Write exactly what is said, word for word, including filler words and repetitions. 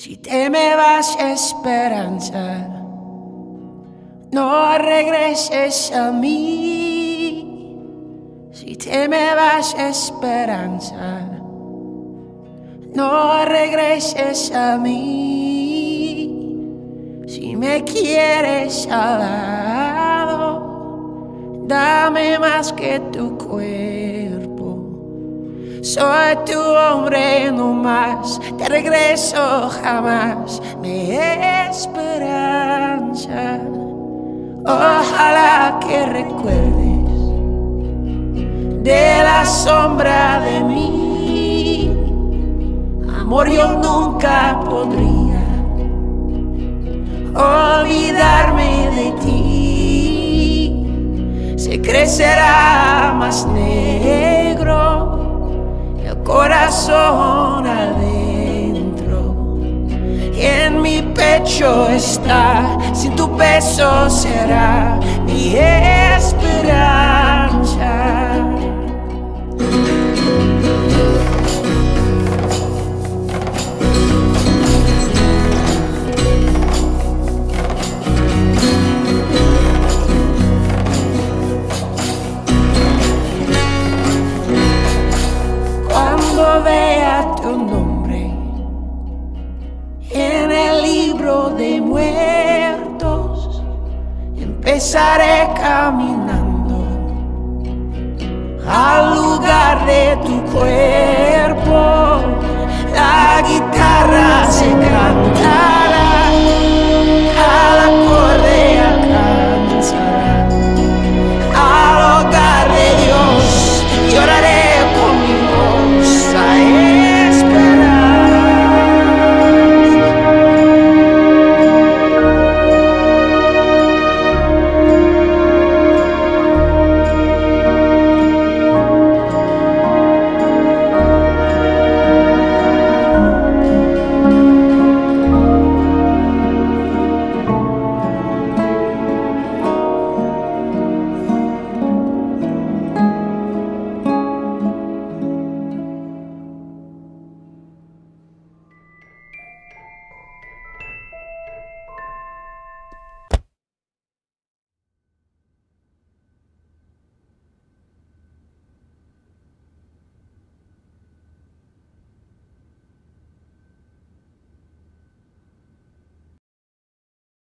Si te me vas, esperanza, no regreses a mí. Si te me vas, esperanza, no regreses a mí. Si me quieres al lado, dame más que tu cuerpo. Soy tu hombre, no más, te regreso jamás. Mi esperanza, ojalá que recuerdes de la sombra de mí. Amor, yo nunca podría olvidarme de ti. Se crecerá más negro el corazón adentro, y en mi pecho está, sin tu peso será mi esperanza. Cuando vea tu nombre en el libro de muertos, empezaré caminando al lugar de tu cuerpo.